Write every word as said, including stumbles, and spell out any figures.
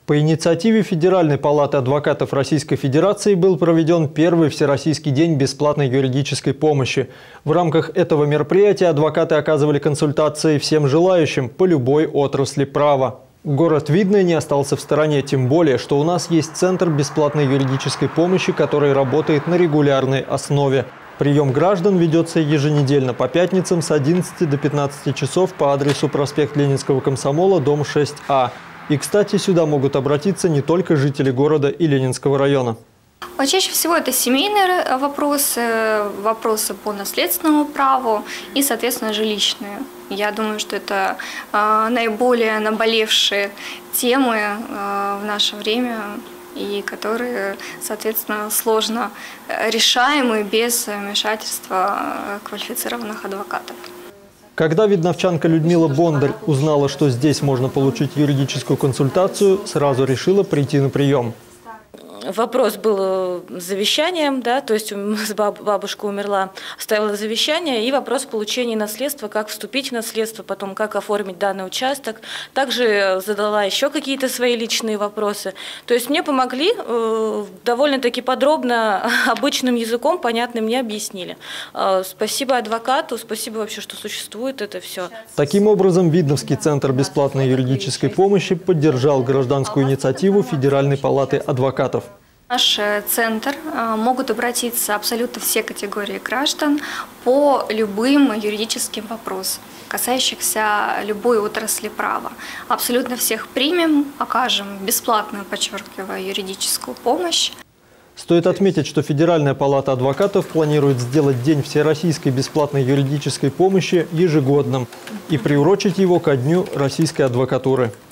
По инициативе Федеральной палаты адвокатов Российской Федерации был проведен первый Всероссийский день бесплатной юридической помощи. В рамках этого мероприятия адвокаты оказывали консультации всем желающим по любой отрасли права. Город Видное не остался в стороне, тем более, что у нас есть Центр бесплатной юридической помощи, который работает на регулярной основе. Прием граждан ведется еженедельно по пятницам с одиннадцати до пятнадцати часов по адресу проспект Ленинского комсомола, дом шесть А. И, кстати, сюда могут обратиться не только жители города и Ленинского района. Чаще всего это семейные вопросы, вопросы по наследственному праву и, соответственно, жилищные. Я думаю, что это э, наиболее наболевшие темы э, в наше время и которые, соответственно, сложно решаемы без вмешательства квалифицированных адвокатов. Когда видновчанка Людмила Бондарь узнала, что здесь можно получить юридическую консультацию, сразу решила прийти на прием. Вопрос был завещанием, да, то есть бабушка умерла, оставила завещание, и вопрос получения наследства, как вступить в наследство, потом как оформить данный участок. Также задала еще какие-то свои личные вопросы. То есть мне помогли, довольно-таки подробно, обычным языком, понятным мне объяснили. Спасибо адвокату, спасибо вообще, что существует это все. Таким образом, Видновский центр бесплатной юридической помощи поддержал гражданскую инициативу Федеральной палаты адвокатов. В наш центр могут обратиться абсолютно все категории граждан по любым юридическим вопросам, касающихся любой отрасли права. Абсолютно всех примем, окажем бесплатную, подчеркиваю, юридическую помощь. Стоит отметить, что Федеральная палата адвокатов планирует сделать День всероссийской бесплатной юридической помощи ежегодным и приурочить его ко Дню российской адвокатуры.